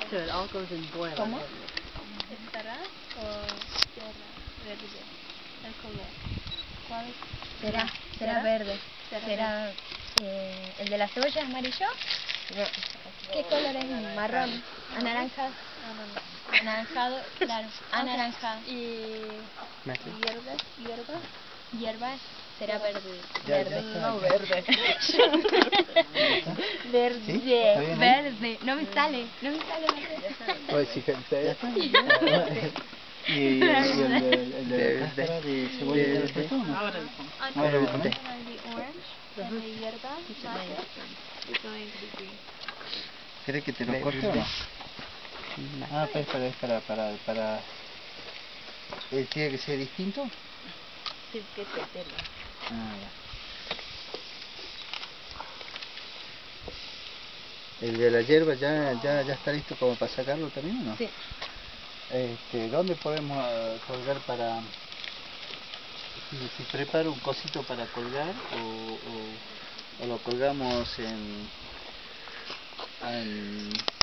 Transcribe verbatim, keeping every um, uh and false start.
So it all goes in boil. ¿Cómo? ¿Estará o será verde? El color. ¿Cuál es? Será, será ¿Será? verde. Será Será, eh, ¿el de la cebolla es amarillo? ¿Qué color es? Marrón. Anaranjado. Ah, no, no. Anaranjado, claro. Anaranjado. Y hierbas, hierba. Hierbas será verde. Ya, Verde. ya está. No verde. Verde. ¿Sí? ¿Está bien ahí? Verde. No me sale. No me sale verde. Oye, sí, gente. Y, y el, el, el, el de la cáscara de cebolla ya lo puesto, ¿no? Ahora Ahora lo conté. the orange and the hierba mate is going to be green. ¿Querés que te lo corte o no? Ah, pero es para, es para, para, para... ¿Eh, ¿Tiene que ser distinto? Sí, que te pelo. Ah, ya. ¿El de la hierba ya, ya, ya está listo como para sacarlo también o no? Sí. Este, ¿dónde podemos eh, colgar para... Si, si preparo un cosito para colgar o, o, o lo colgamos en... en